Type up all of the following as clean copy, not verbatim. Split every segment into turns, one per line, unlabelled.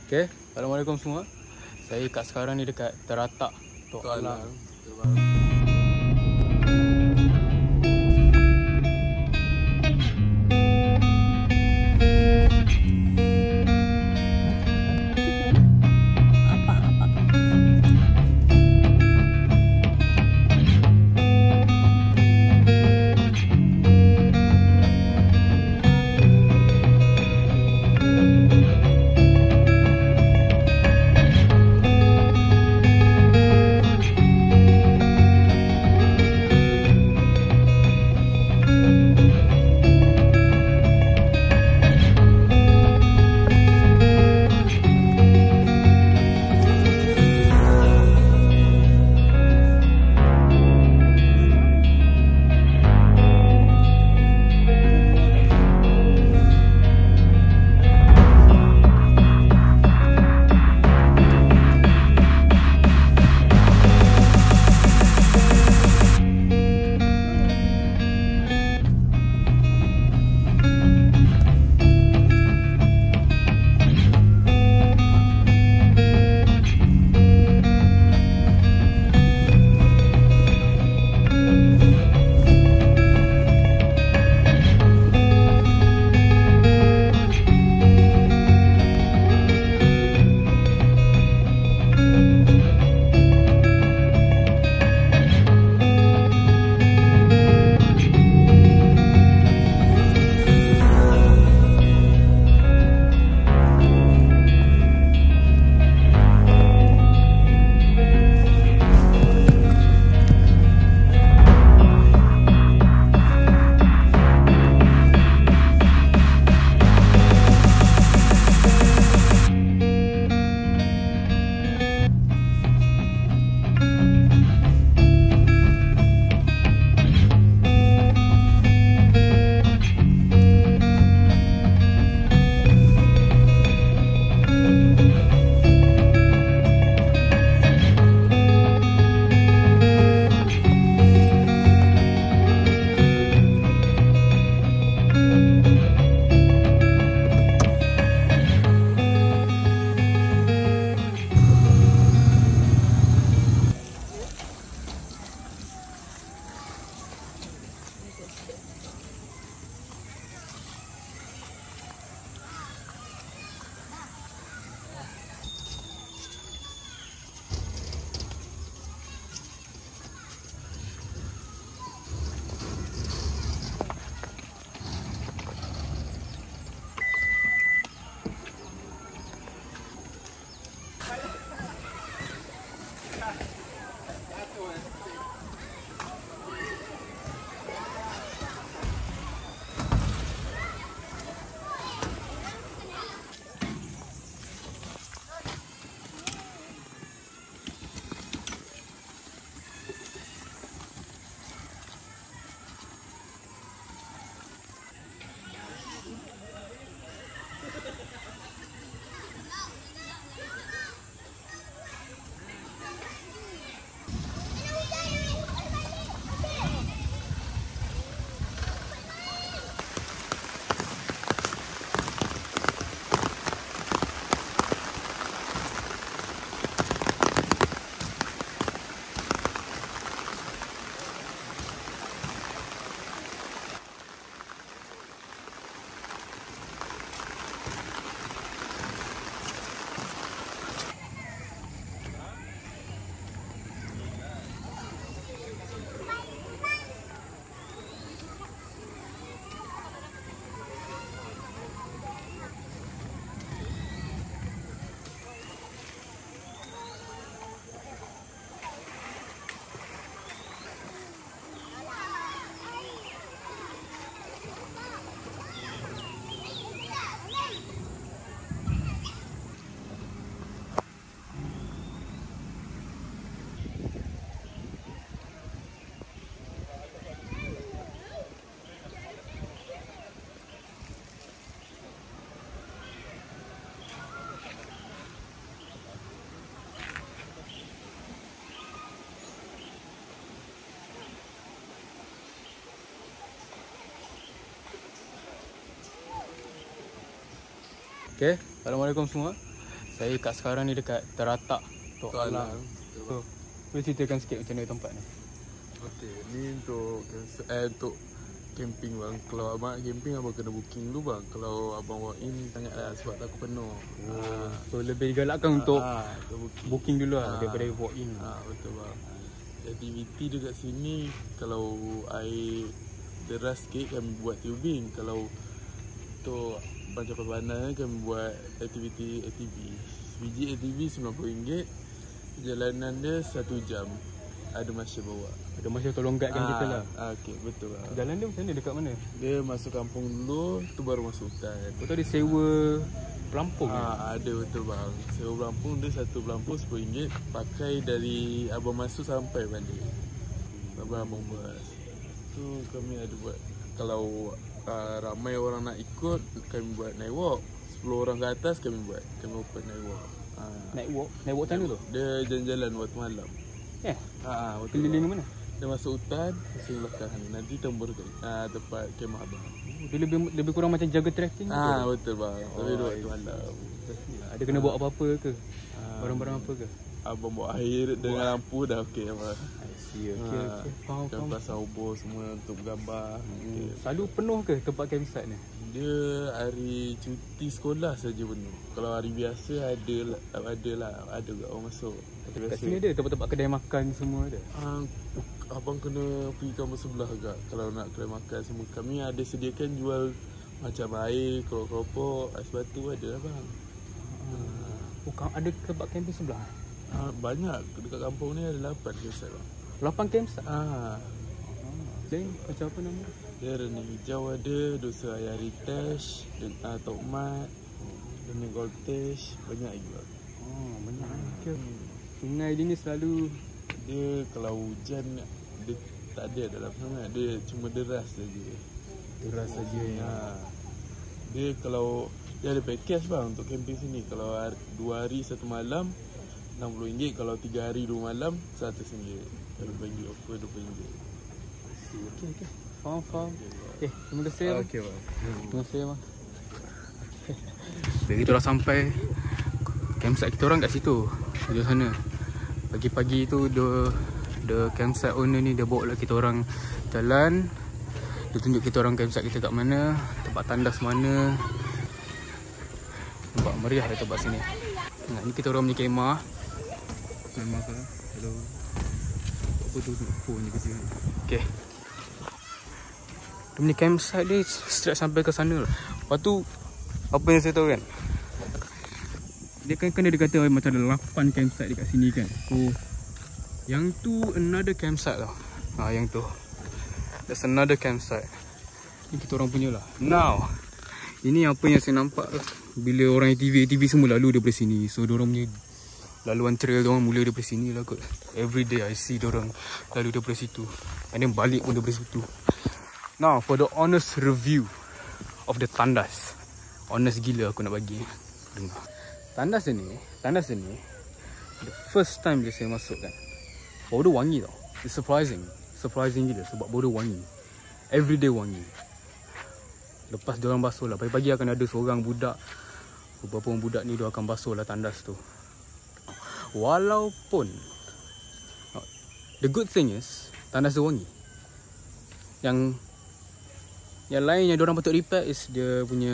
Okay, Assalamualaikum semua. Saya kat sekarang ni dekat Teratak Tok Alang. Okay, Assalamualaikum semua. Saya kat sekarang ni dekat Teratak Tok Alang.
So,
Boleh ceritakan sikit macam mana tempat ni?
okey, ni untuk camping bang. Kalau abang nak camping, abang kena booking dulu bang. Kalau abang walk in sangatlah sebab takut penuh.
So lebih digalakkan untuk
booking.
booking dulu lah daripada walk in.
Betul bang. Aktiviti dekat sini, kalau air deras sikit kami buat tubing. Kalau untuk macam perbanan kami buat aktiviti ATV. Biji ATV RM90. Perjalanan dia 1 jam. Ada masa bawa.
Ada masa tolong guidekan kita lah.
Okey, betul bang.
Jalan dia macam mana, dekat mana?
Dia masuk kampung dulu, tu baru masuk hutan.
Betul ada sewa pelampung kan?
Ada, betul bang. Sewa pelampung dia satu pelampung RM10. Pakai dari abang masuk sampai balik. Abang buat. Tu kami ada buat. Kalau ramai orang nak ikut, kami buat night walk. 10 orang ke atas kami buat. Kami open night walk.
Night walk macam mana tu?
Dia jalan-jalan waktu malam. Waktu
Keliling mana?
dia masuk hutan, masuk belakang ni. Nanti tembur ke tempat kemah abang.
Dia lebih kurang macam jaga trekking tu.
Betul bang. Tapi dia waktu malam.
Ada kena bawa apa-apa ke? Barang-barang apa ke?
Abang bawa air dengan lampu dah okey abang.
I see. Okey. Faham.
Pasang obor semua untuk gambar.
Selalu penuh ke tempat campsite ni?
Dia hari cuti sekolah saja penuh. Kalau hari biasa ada juga orang masuk.
Kat sini ada tempat-tempat kedai makan semua ada.
Abang kena pergi kampung sebelah agak. Kalau nak kedai makan semua, kami ada sediakan jual macam air, keropok, ais batu ada lah bang.
Ada tempat camping sebelah?
Banyak. Dekat kampung ni ada 8 campsite bang.
8 campsite? Dan macam apa nama?
Dia Rening Hijau ada, Dosa Ayah Ritesh, Tok Mat, Rening Goltesh, banyak lagi bang.
Banyak. Okay. Sungai dia ni selalu,
dia kalau hujan dia tak ada dalam sangat, dia cuma deras saja.
Deras saja.
Dia kalau dia ada package bang untuk camping sini. Kalau 2 hari 1 malam RM60, kalau 3 hari 2 malam RM100. Kalau bagi offer RM20.
Okey. Faham. Okey, terima kasih bang.
Okey bang.
Terima kasih bang. Jadi kita dah sampai campsite kita orang kat situ, di sana. Pagi-pagi tu the campsite owner ni dia bawa lah kita orang jalan. Dia tunjuk kita orang campsite kita kat mana, tempat tandas mana. Nampak meriah lah tempat sini. Ni kita orang punya kemah. Kemah ke? Hello. Apa tu phone ni kecil. Okey. Dia punya campsite dia straight sampai ke sana lah. Lepas tu apa yang saya tahu kan, dia kan dia kata macam ada 8 campsite dekat sini kan. So yang tu another campsite tau. Yang tu there's another campsite. Ni kita orang punya lah. Now ini apa yang saya nampak bila orang ATV semua lalu daripada sini. So diorang punya laluan trail diorang mula daripada sini lah kot. Every day I see diorang lalu daripada situ, and then balik pun daripada situ. Now for the honest review of the tandas. Honest gila aku nak bagi. Dengar. Tandas ni the first time bila saya masuk kan, bau dia wangi tau. It's surprising gila sebab bau dia wangi. Everyday wangi. Lepas diorang basuh lah, pagi-pagi akan ada seorang budak, beberapa orang budak ni dia akan basuh lah tandas tu. Walaupun the good thing is tandas dia wangi. Yang lain yang diorang patut repair is dia punya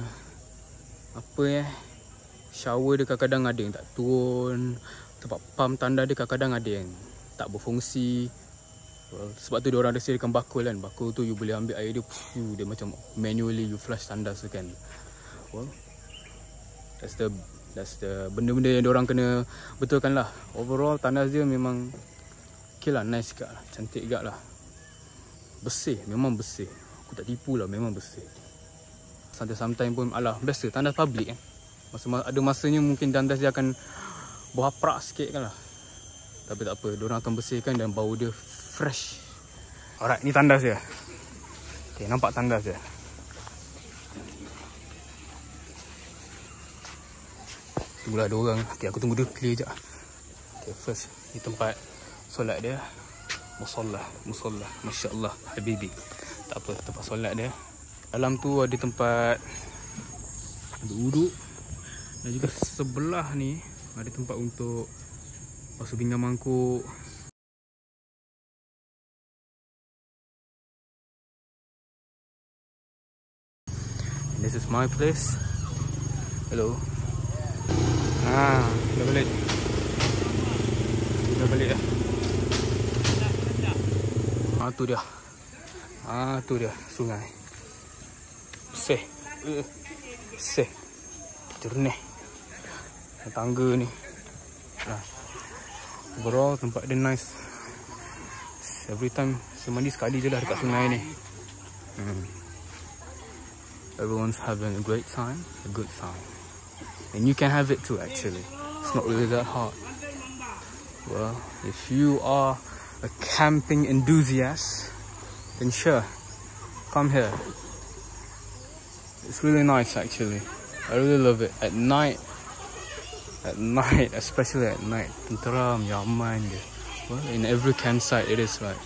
shower dia kadang-kadang ada yang tak turun. Tempat pump tanda dia kadang-kadang ada yang tak berfungsi. Sebab tu diorang ada sediakan bakul kan. Bakul tu you boleh ambil air dia, dia macam manually you flush tandas tu kan. Well, that's the benda-benda yang diorang kena betulkan lah. Overall tandas dia memang okay lah, nice kat lah, cantik kat lah. Bersih, memang bersih. Aku tak tipu lah, memang bersih. Sometimes pun biasa tandas public kan. Ada masanya mungkin tandas dia akan bau haprak sikit kan lah. Tapi tak apa, diorang akan bersihkan dan bau dia fresh. Alright, ni tandas dia. Okay, nampak tandas dia. Tunggulah ada orang. Okay, aku tunggu dia clear sekejap. Okay, first ni tempat solat dia. Musalla. Masya Allah, Habibi. Tak apa, tempat solat dia. Dalam tu ada tempat, ada uduk. Dan juga sebelah ni ada tempat untuk basuh pinggan mangkuk. And this is my place. Hello. Dah balik. Dah balik dah. Tu dia. Tu dia sungai. Seh. Jernih. Tangga ni. Overall tempat dia nice. Every time saya mandi sekali je lah dekat sungai ni. Everyone's having a great time, a good time. And you can have it too actually. It's not really that hard. Well, if you are a camping enthusiast, then sure, come here. It's really nice actually. I really love it. At night, especially at night, tenteram, nyaman je. Well, in every campsite it is like.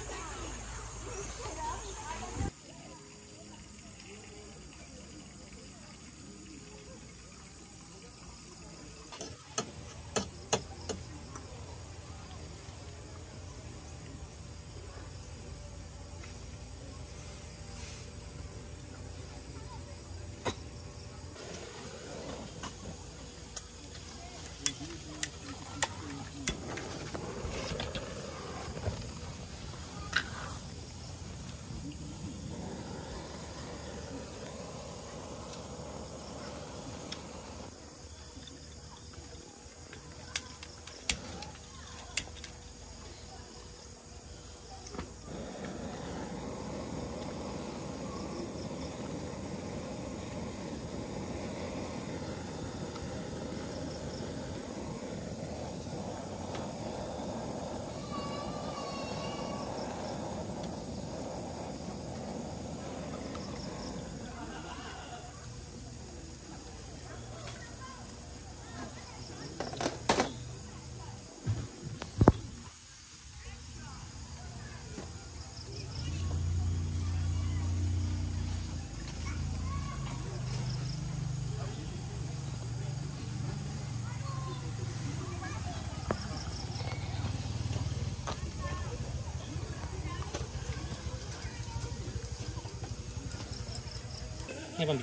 Ni Bambi.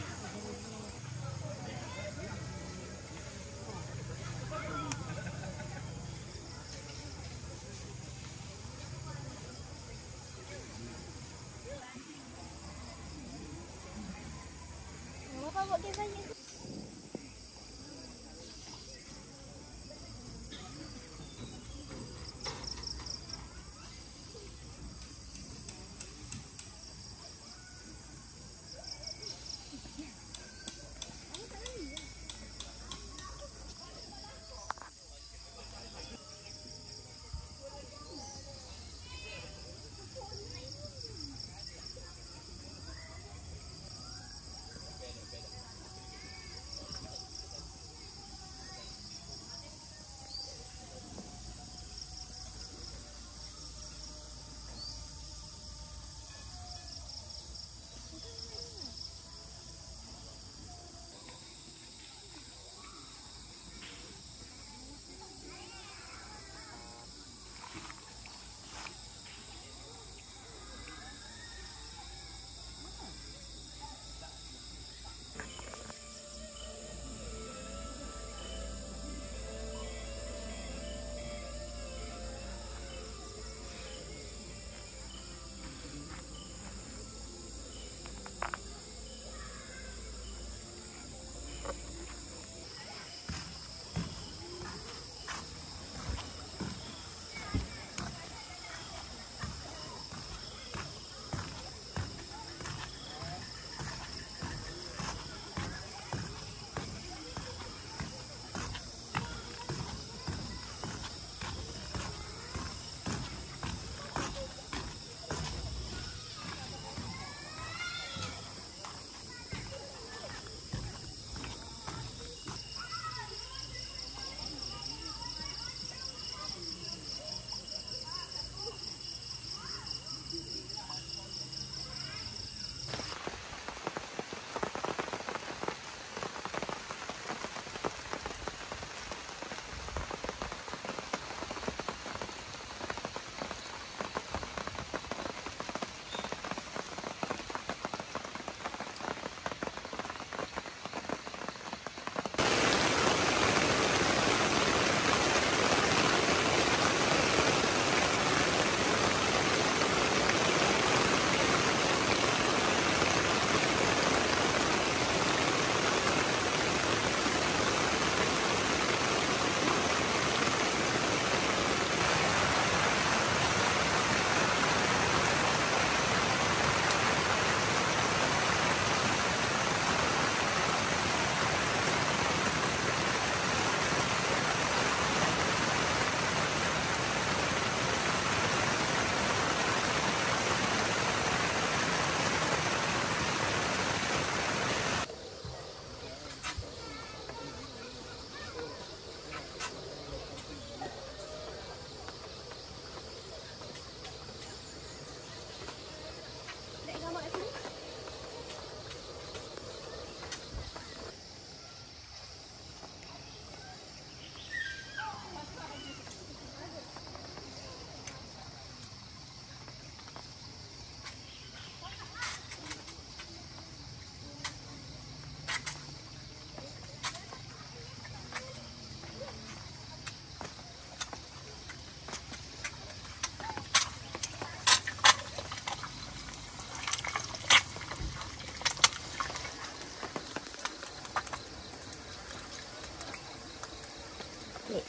Klik.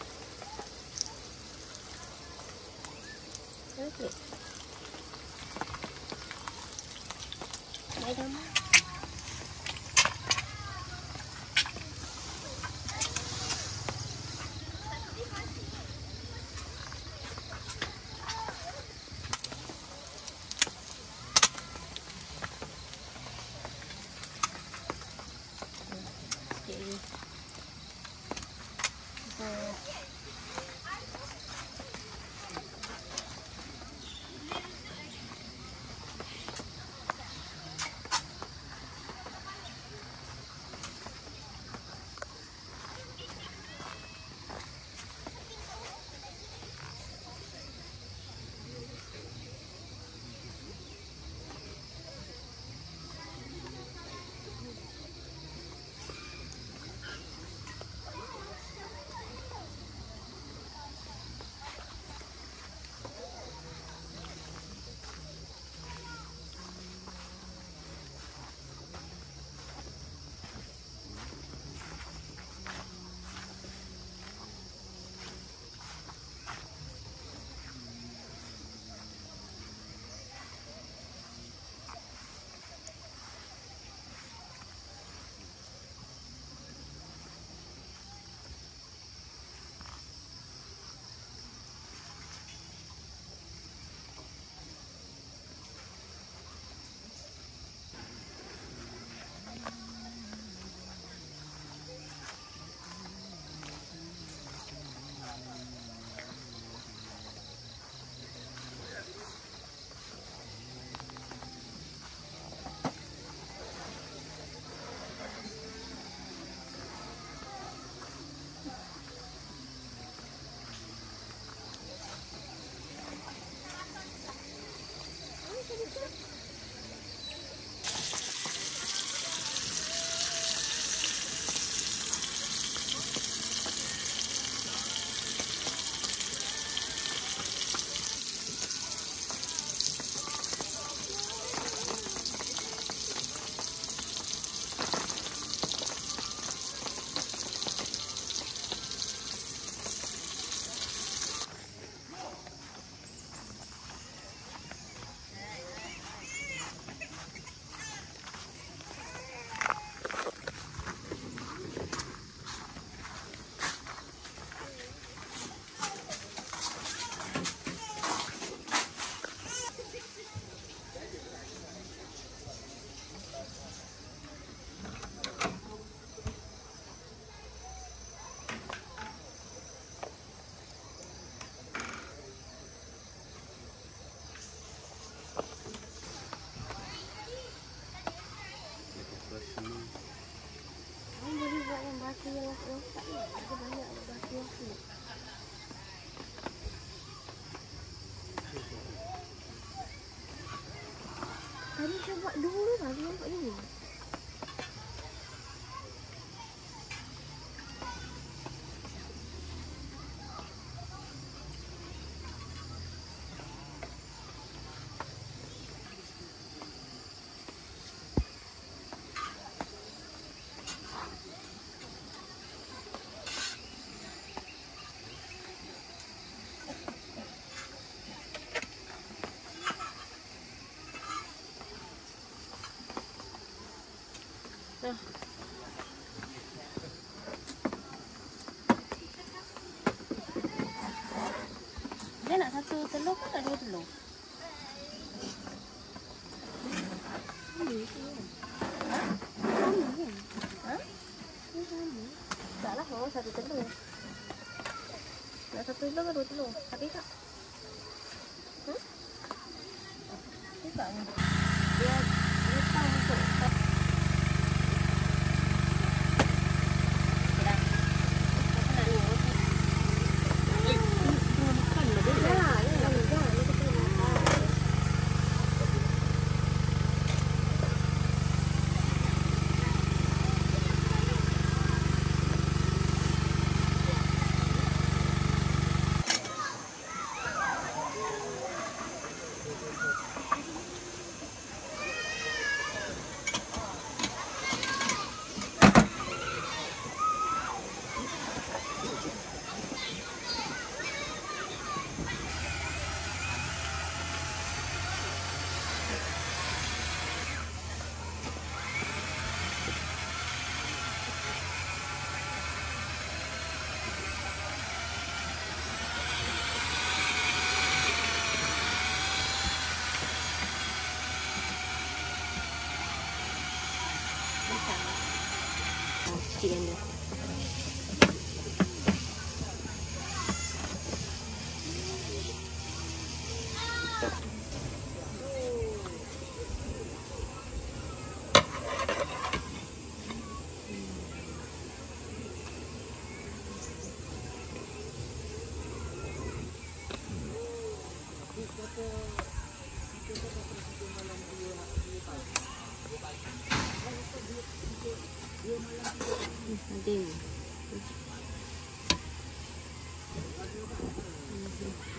Klik. Đây đâu mà. Tadi saya buat dulu baru nampak ni. Dia nak satu telur ke tak dua telur? Sama kan? Ha? Sama. Tak lah, oh, satu telur. Nak satu telur ke dua telur? Habis tak? Bukan. Dia tahu untuk bersihkan dia. Nanti.